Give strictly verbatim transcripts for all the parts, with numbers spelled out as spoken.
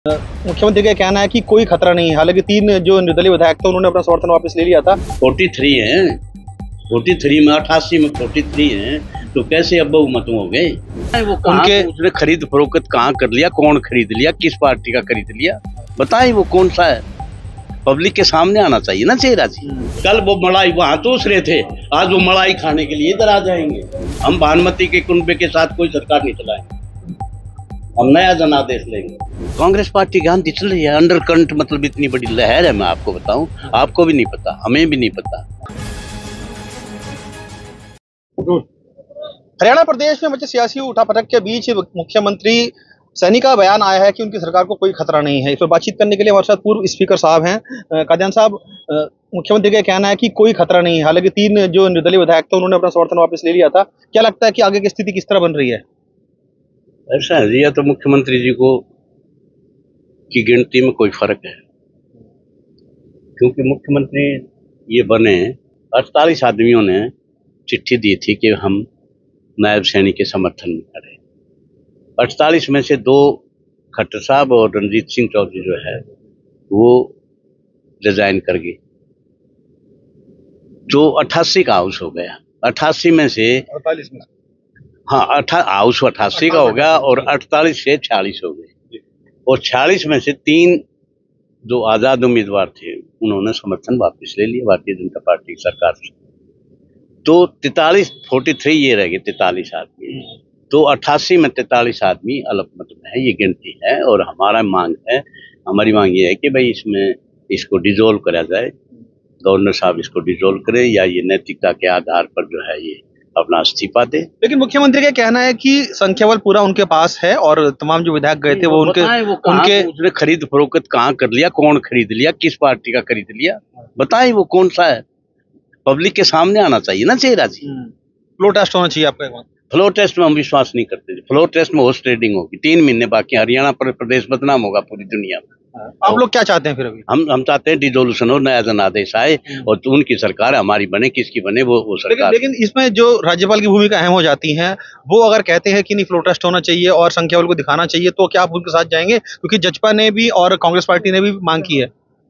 मुख्यमंत्री का कहना है कि कोई खतरा नहीं है। हालांकि तीन जो निर्दलीय विधायक थे उन्होंने अपना समर्थन वापस ले लिया था। तैंतालीस हैं, तैंतालीस में अठासी में तैंतालीस हैं, तो कैसे अब बहुमत हो गए? वो उनके उसने खरीद फरोख्त कहाँ कर लिया, कौन खरीद लिया, किस पार्टी का खरीद लिया, बताएं वो कौन सा है? पब्लिक के सामने आना चाहिए ना चेहरा जी। कल वो मलाई वहाँ दूसरे थे, आज वो मलाई खाने के लिए इधर आ जाएंगे। हम भानुमति के कुनबे के साथ कोई सरकार नहीं चलाएंगे, हम नया जनादेश लेंगे। कांग्रेस पार्टी गांधी चल रही है, अंडर करंट मतलब इतनी बड़ी लहर है, मैं आपको बताऊं, आपको भी नहीं पता, हमें भी नहीं पता। हरियाणा प्रदेश में मचे सियासी उठापटक के बीच मुख्यमंत्री सैनी का बयान आया है कि उनकी सरकार को कोई खतरा नहीं है। इस पर बातचीत करने के लिए हमारे साथ पूर्व स्पीकर साहब हैं। कादियान साहब, मुख्यमंत्री का कहना है कि कोई खतरा नहीं है। हालांकि तीन जो निर्दलीय विधायक थे उन्होंने अपना समर्थन वापस ले लिया था। क्या लगता है कि आगे की स्थिति किस तरह बन रही है? ऐसा है जी, या तो मुख्यमंत्री जी को की गिनती में कोई फर्क है, क्योंकि मुख्यमंत्री ये बने, अड़तालीस आदमियों ने चिट्ठी दी थी कि हम नायब सैनी के समर्थन में खड़े। अड़तालीस में से दो खट्टर साहब और रणजीत सिंह चौधरी जो है वो रिजाइन कर गए, जो अट्ठासी का हाउस हो गया। अट्ठासी में से अड़तालीस में हाँ अठा हाउस अट्ठासी का हो गया और अड़तालीस से छियालीस हो गए, और छियालीस में से तीन जो आजाद उम्मीदवार थे उन्होंने समर्थन वापस ले लिया भारतीय जनता पार्टी की सरकार से। तो तैतालीस फोर्टी थ्री ये रह गए, तैतालीस आदमी। तो अट्ठासी में तैतालीस आदमी अल्पमत में है, ये गिनती है। और हमारा मांग है, हमारी मांग ये है कि भाई इसमें इसको डिसॉल्व करा जाए, गवर्नर साहब इसको डिसॉल्व करें, या ये नैतिकता के आधार पर जो है ये अपना इस्तीफा दे। लेकिन मुख्यमंत्री का कहना है कि संख्या बल पूरा उनके पास है और तमाम जो विधायक गए थे वो उनके वो उनके उसने खरीद फरोख्त कहाँ कर लिया, कौन खरीद लिया, किस पार्टी का खरीद लिया, बताएं वो कौन सा है? पब्लिक के सामने आना चाहिए ना चेहरा जी। फ्लो टेस्ट होना चाहिए आपका। फ्लोर टेस्ट में हम विश्वास नहीं करते। फ्लोर टेस्ट में हॉर्स ट्रेडिंग होगी, तीन महीने बाकी, हरियाणा पर प्रदेश बदनाम होगा पूरी दुनिया में। आप लोग क्या चाहते हैं फिर अभी? हम हम चाहते हैं डिसोल्यूशन हो, नया जनादेश आए और तो उनकी सरकार हमारी बने, किसकी बने वो वो सरकार। लेकिन, लेकिन इसमें जो राज्यपाल की भूमिका अहम हो जाती है, वो अगर कहते हैं कि नहीं फ्लो टेस्ट होना चाहिए और संख्या बल को दिखाना चाहिए, तो क्या आप उनके साथ जाएंगे? क्योंकि जजपा ने भी और कांग्रेस पार्टी ने भी मांग की है।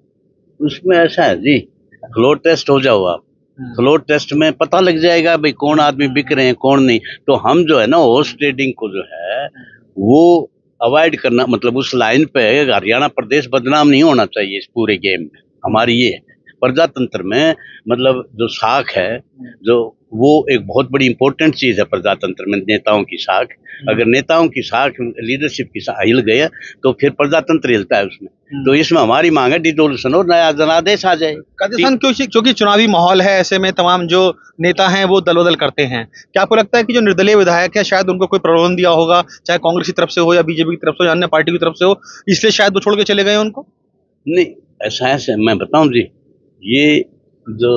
उसमें ऐसा है जी, फ्लोर टेस्ट हो जाओ आप, फ्लोर टेस्ट में पता लग जाएगा भाई कौन आदमी बिक रहे हैं कौन नहीं। तो हम जो है ना हॉर्स ट्रेडिंग को जो है वो अवॉइड करना, मतलब उस लाइन पे हरियाणा प्रदेश बदनाम नहीं होना चाहिए इस पूरे गेम में। हमारी ये प्रजातंत्र में मतलब जो साख है, जो वो एक बहुत बड़ी इंपॉर्टेंट चीज है प्रजातंत्र में, नेताओं की साख। अगर नेताओं की साख, लीडरशिप की साख हिल गया तो फिर प्रजातंत्र हिलता है उसमें। तो इसमें हमारी मांग है डिसोल्यूशन और नया जनादेश आ जाए। क्योंकि चुनावी माहौल है, ऐसे में तमाम जो नेता हैं वो दल बदल करते हैं। क्या आपको लगता है कि जो निर्दलीय विधायक है शायद उनको कोई प्रलोभन दिया होगा, चाहे कांग्रेस की तरफ से हो या बीजेपी की तरफ से हो या अन्य पार्टी की तरफ से हो, इसलिए शायद वो छोड़ के चले गए उनको? नहीं, ऐसा ऐसे मैं बताऊं जी, ये जो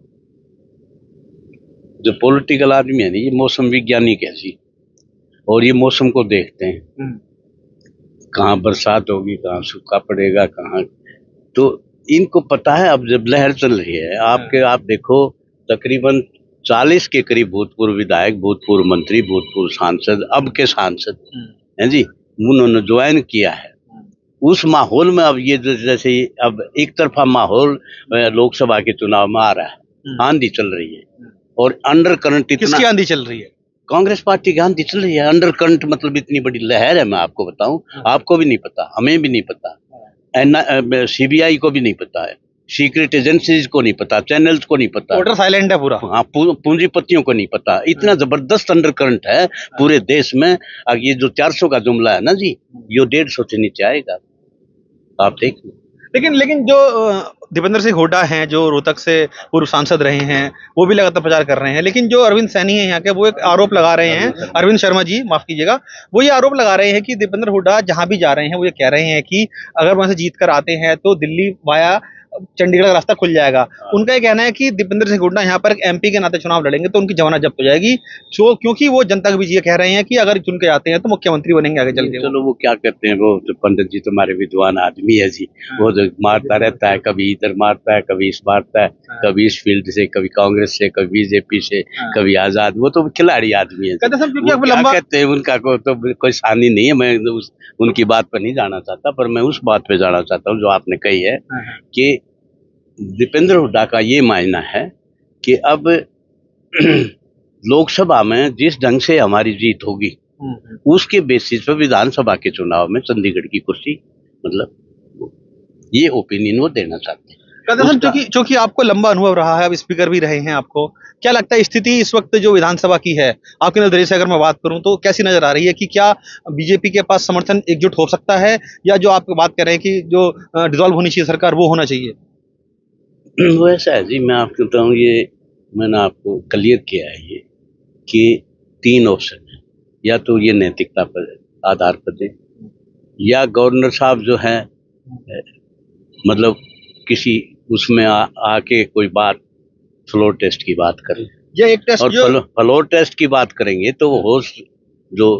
जो पॉलिटिकल आदमी है ना, ये मौसम वैज्ञानिक है जी, और ये मौसम को देखते हैं, कहाँ बरसात होगी, कहाँ सूखा पड़ेगा, कहाँ। तो इनको पता है अब जब लहर चल रही है। आपके आप देखो तकरीबन चालीस के करीब भूतपूर्व विधायक, भूतपूर्व मंत्री, भूतपूर्व सांसद, अब के सांसद हैं जी, उन्होंने ज्वाइन किया है। उस माहौल में अब ये जैसे अब एक तरफा माहौल लोकसभा के चुनाव में आ रहा है, आंधी चल रही है और अंडर करंट। किसकी आंधी चल रही है? कांग्रेस पार्टी की आंधी चल रही है, अंडर करंट मतलब इतनी बड़ी लहर है, मैं आपको बताऊं, आपको भी नहीं पता, हमें भी नहीं पता, सीबीआई को भी नहीं पता है, सीक्रेट एजेंसीज को नहीं पता, चैनल्स को नहीं पता, वोटर साइलेंट है पूरा। हाँ, पूंजीपतियों को नहीं पता। इतना जबरदस्त अंडर करंट है पूरे देश में। अब ये जो चार सौ का जुमला है ना जी, ये डेढ़ सौ से नीचे आएगा, आप देखिए। लेकिन लेकिन जो दीपेंद्र सिंह हुड्डा हैं, जो रोहतक से पूर्व सांसद रहे हैं, वो भी लगातार प्रचार कर रहे हैं। लेकिन जो अरविंद सैनी है यहाँ के, वो एक आरोप लगा रहे हैं, अरविंद शर्मा जी माफ कीजिएगा, वो ये आरोप लगा रहे हैं कि दीपेंद्र हुड्डा जहां भी जा रहे हैं वो ये कह रहे हैं कि अगर वहां से जीत कर आते हैं तो दिल्ली वाया चंडीगढ़ का रास्ता खुल जाएगा। उनका ये कहना है कि दीपेंद्र सिंह हुड्डा यहाँ पर एमपी के नाते चुनाव लड़ेंगे तो उनकी जमानत जब्त हो जाएगी, जो क्योंकि वो जनता के बीच ये कह रहे हैं कि अगर चुन के आते हैं तो मुख्यमंत्री बनेंगे आगे चल के। चलो वो क्या करते हैं, वो तो पंडित जी तुम्हारे विद्वान आदमी है जी, वो जो मारता रहता है, कभी इधर मारता है, कभी इस मारता है, कभी इस फील्ड से, कभी कांग्रेस से, कभी बीजेपी से, कभी आजाद, वो तो खिलाड़ी आदमी है। कहते सब क्योंकि वो अब क्या लंबा कहते हैं उनका को तो कोई सानी नहीं है, मैं उस, उनकी बात पर नहीं जाना चाहता, पर मैं उस बात पे जाना चाहता हूँ जो आपने कही है कि दीपेंद्र हुड्डा का ये मायना है कि अब लोकसभा में जिस ढंग से हमारी जीत होगी उसके बेसिस पर विधानसभा के चुनाव में चंडीगढ़ की कुर्सी, मतलब ये ओपिनियन वो देना चाहते हैं। क्योंकि क्योंकि आपको लंबा अनुभव रहा है, अब स्पीकर भी रहे हैं, आपको क्या लगता है स्थिति इस वक्त जो विधानसभा की है आपके नजरिए से अगर मैं बात करूं तो कैसी नजर आ रही है कि क्या बीजेपी के पास समर्थन एकजुट हो सकता है, या जो आप बात कर रहे हैं कि जो डिसॉल्व होनी चाहिए सरकार वो होना चाहिए? वो ऐसा है जी, मैं आपको बताऊँ, ये मैंने आपको क्लियर किया है ये कि तीन ऑप्शन है, या तो ये नैतिकता पर आधार पर दे, या गवर्नर साहब जो है मतलब किसी उसमें आ, आके कोई बात फ्लोर टेस्ट की बात करें, या एक टेस्ट और जो फ्लो, फ्लोर टेस्ट की बात करेंगे तो होस्ट जो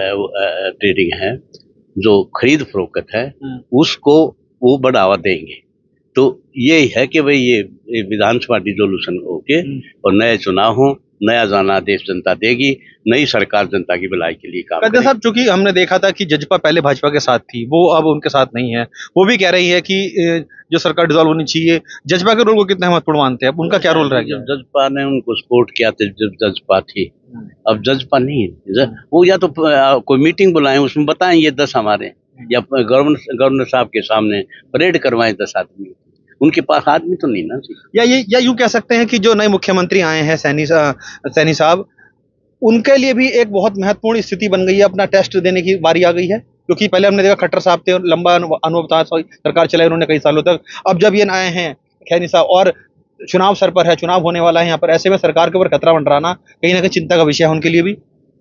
ट्रेडिंग है, जो खरीद फरोख्त है, उसको वो बढ़ावा देंगे। तो ये है कि भाई ये विधानसभा डिसोल्यूशन होके और नए चुनाव हो, नया जनादेश जनता देगी, नई सरकार जनता की भलाई के लिए काम करेगी। साहब चूंकि हमने देखा था कि जजपा पहले भाजपा के साथ थी, वो अब उनके साथ नहीं है, वो भी कह रही है कि जो सरकार डिसॉल्व होनी चाहिए। जजपा के रोल को कितना महत्वपूर्ण मानते हैं, उनका क्या रोल रह गया? जजपा ने उनको सपोर्ट किया था जब जजपा थी, अब जजपा नहीं है, वो या तो कोई मीटिंग बुलाएं उसमें बताएं ये दस हमारे, या गवर्नर गवर्नर साहब के सामने परेड करवाएं दस आदमी, उनके पास आदमी तो नहीं ना। या ये या यूं कह सकते हैं कि जो नए मुख्यमंत्री आए हैं सैनी सैनी साहब, उनके लिए भी एक बहुत महत्वपूर्ण स्थिति बन गई है, अपना टेस्ट देने की बारी आ गई है, क्योंकि पहले हमने देखा खट्टर साहब थे, लंबा अनुभव था, सरकार चलाई उन्होंने कई सालों तक। अब जब ये आए हैं खैनी साहब और चुनाव सर पर है, चुनाव होने वाला है यहाँ पर, ऐसे में सरकार के ऊपर खतरा मंडराना कहीं ना कहीं चिंता का विषय है उनके लिए भी।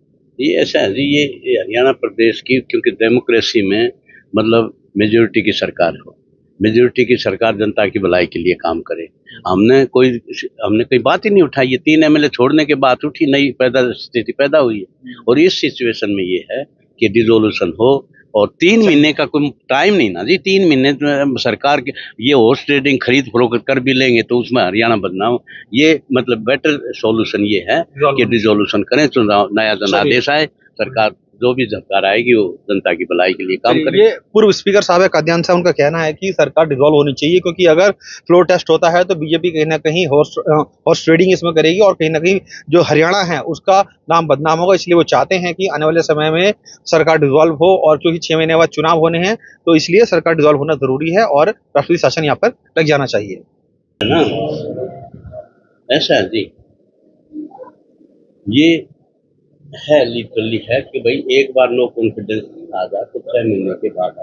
ये ऐसा है जी, ये हरियाणा प्रदेश की, क्योंकि डेमोक्रेसी में मतलब मेजोरिटी की सरकार हो, मेजोरिटी की सरकार जनता की भलाई के लिए काम करे। हमने कोई हमने कोई बात ही नहीं उठाई, ये तीन एमएलए छोड़ने के बाद उठी नई पैदा स्थिति पैदा हुई है, और इस सिचुएशन में ये है कि डिसोल्यूशन हो, और तीन महीने का कोई टाइम नहीं ना जी, तीन महीने सरकार के ये हॉर्स ट्रेडिंग खरीद फरोख्त कर भी लेंगे तो उसमें हरियाणा बदनाम, ये मतलब बेटर सॉल्यूशन ये है कि डिसोल्यूशन करें, चुनाव नया जनादेश आए, सरकार जो भी सरकार आएगी वो जनता की भलाई के लिए काम करे। ये पूर्व स्पीकर साहब है काद्यान साहब, उनका कहना है कि सरकार डिसॉल्व होनी चाहिए, क्योंकि अगर फ्लोर टेस्ट होता है तो बीजेपी कहीं ना कहीं हॉर्स हॉर्स ट्रेडिंग इसमें करेगी और कहीं ना कहीं जो हरियाणा है उसका नाम बदनाम होगा, इसलिए वो चाहते हैं कि आने वाले समय में सरकार डिसॉल्व हो, और क्योंकि छह महीने बाद चुनाव होने हैं तो इसलिए सरकार डिसॉल्व होना जरूरी है और राष्ट्रीय शासन यहाँ पर लग जाना चाहिए, है ना? ऐसा है जी, ये है लिटरली है कि भाई एक बार नो कॉन्फिडेंस आ जाए तो छह महीने के बाद आ,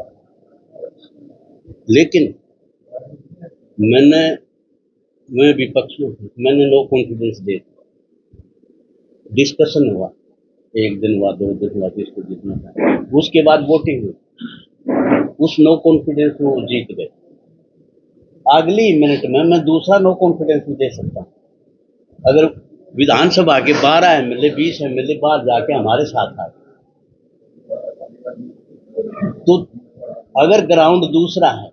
लेकिन मैंने मैं विपक्ष में मैंने नो कॉन्फिडेंस दे, डिस्कशन हुआ, एक दिन हुआ, दो दिन हुआ, जिसको जितना था, उसके बाद वोटिंग हुई, उस नो कॉन्फिडेंस में वो जीत गए। अगली मिनट में मैं दूसरा नो कॉन्फिडेंस भी दे सकता हूँ, अगर विधानसभा के बारह एमएलए बीस एमएलए बाहर जाके हमारे साथ आ गए, तो अगर ग्राउंड दूसरा है,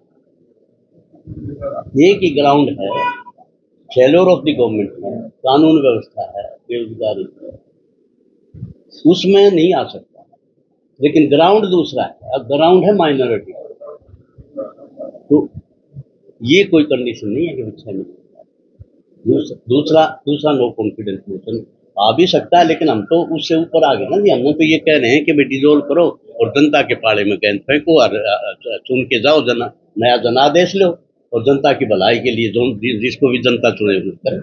एक ही ग्राउंड है, फेलोर ऑफ द गवर्नमेंट है, कानून व्यवस्था है, बेरोजगारी है, उसमें नहीं आ सकता, लेकिन ग्राउंड दूसरा है, अब ग्राउंड है माइनॉरिटी, तो ये कोई कंडीशन नहीं है कि अच्छा नहीं। दूसरा दूसरा नो कॉन्फिडेंस मोशन आ भी सकता है, लेकिन हम तो उससे ऊपर आ गए ना जी, हम तो ये कह रहे हैं कि भाई डिसॉल्व करो और जनता के पाड़े में गेंद फेंको और चुन के जाओ, जना नया जनादेश लो और जनता की भलाई के लिए जो जिसको भी जनता चुने वो करें।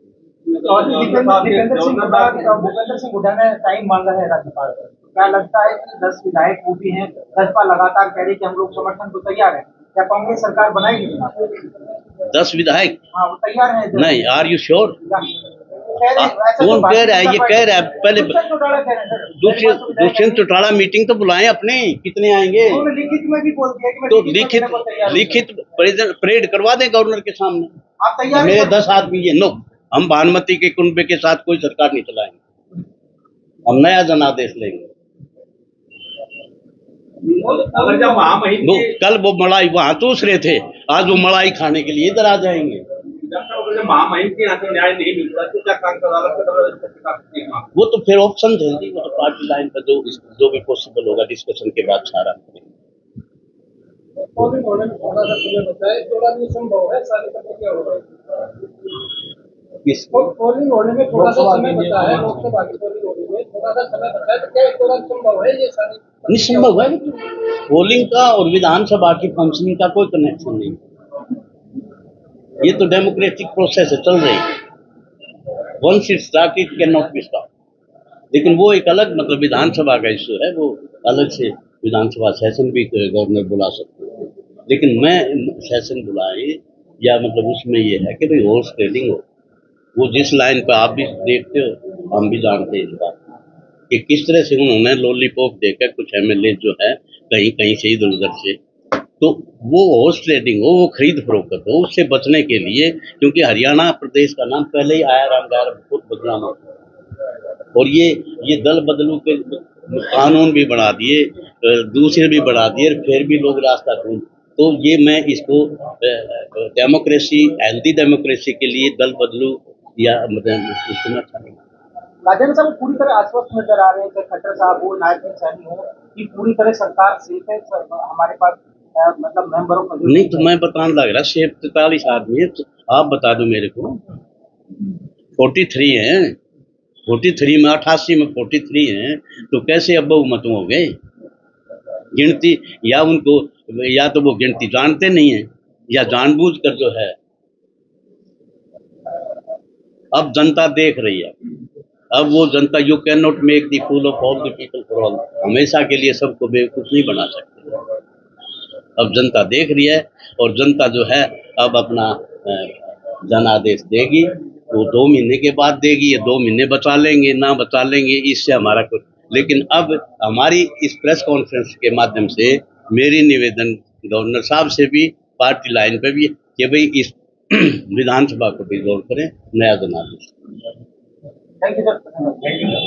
भूपेंद्र सिंह हुड्डा ने टाइम मांगा है राज्यपाल, क्या लगता है कि दस विधायक वो भी हैं, भाजपा लगातार कह रही है कि हम लोग समर्थन को तैयार है, क्या कांग्रेस सरकार बनाएगी? दस विधायक हाँ वो तैयार है नहीं, आर यू श्योर? कह रहे हैं, वैसे तो कौन कह रहा है? ये कह रहा है पहले दुष्यंत चौटाला कह रहे हैं सर। दुष्यंत दुष्यंत चौटाला मीटिंग तो बुलाएं अपने, कितने आएंगे? उन्होंने लिखित में भी बोल दिया कि मैं तो लिखित में लिखित देने को तैयार हूं। लिखित प्रेजेंट परेड करवा दें गवर्नर के सामने। आप तैयार मेरे हैं? दस आदमी ये नो, हम भानुमति के कुनबे के साथ कोई सरकार नहीं चलाएंगे, हम नया जनादेश लेंगे। अगर जब महामहिम वो की कल वो मलाई वहां चूस रहे थे, आज वो मलाई खाने के लिए इधर आ जाएंगे। जब महामहिम के यहाँ से न्याय नहीं मिलता तो क्या कांग्रेस अदालत की तरफ से मांग? वो तो फिर ऑप्शन है जी, वो तो पार्टी लाइन पर जो जो भी पॉसिबल होगा डिस्कशन के बाद सारा करेंगे। किस पोलिंग होने में थोड़ा सा समय बचा है, लोकसभा की पोलिंग होने में थोड़ा सा समय बचा है, तो क्या इस दौरान संभव है ये सारी? निसंभव है, पोलिंग का और विधानसभा की फंक्शनिंग का कोई कनेक्शन नहीं। ये तो डेमोक्रेटिक प्रोसेस है, चल रही है। Once it start it can not be stop. लेकिन वो एक अलग मतलब विधानसभा का इशू है, वो अलग से विधानसभा सेशन भी गवर्नर बुला सकते हैं। लेकिन मैं सेशन बुलाए या मतलब उसमें ये है कि भाई हॉर्स ट्रेडिंग हो, वो जिस लाइन पर आप भी देखते हो हम भी जानते हैं इस बात कि किस तरह से उन्होंने लॉलीपॉप देकर कुछ एमएलए जो है कहीं कहीं से इधर उधर से, तो वो हॉर्स ट्रेडिंग हो, वो खरीद फरोख्त हो, उससे बचने के लिए, क्योंकि हरियाणा प्रदेश का नाम पहले ही आया राम गायर बहुत बदनाम हो, और ये ये दल बदलू के कानून भी बना दिए, दूसरे भी बढ़ा दिए, फिर भी लोग रास्ता ढूंढ। तो ये मैं इसको डेमोक्रेसी, हेल्दी डेमोक्रेसी के लिए दल बदलू या मतलब इसको अच्छा नहीं। राजेंद्र साहब पूरी तरह आश्वस्त नजर आ रहे हैं, खट्टर साहब हो, नायब सिंह सैनी हो, कि पूरी तरह सरकार सेफ है, हमारे पास मतलब मेंबरों का नहीं तो मैं बताने लग रहा सेफ तैतालीस आदमी है, तो आप बता दो मेरे को। फोर्टी थ्री है, फोर्टी थ्री में अठासी में फोर्टी थ्री है, तो कैसे अब बहुमत हो गए? गिनती या उनको या तो वो गिनती जानते नहीं है या जानबूझकर जो है। अब जनता देख रही है, अब वो जनता, you can not make the fool of all the people for all, हमेशा के लिए सबको बेवकूफ नहीं बना सकते। अब जनता देख रही है और जनता जो है अब अपना जनादेश देगी, वो दो महीने के बाद देगी, ये दो महीने बचा लेंगे ना बचा लेंगे इससे हमारा कुछ। लेकिन अब हमारी इस प्रेस कॉन्फ्रेंस के माध्यम से मेरी निवेदन गवर्नर साहब से भी, पार्टी लाइन पे भी, कि भाई इस विधानसभा को भी गौर करें, नया जनादेश। Thank you sir.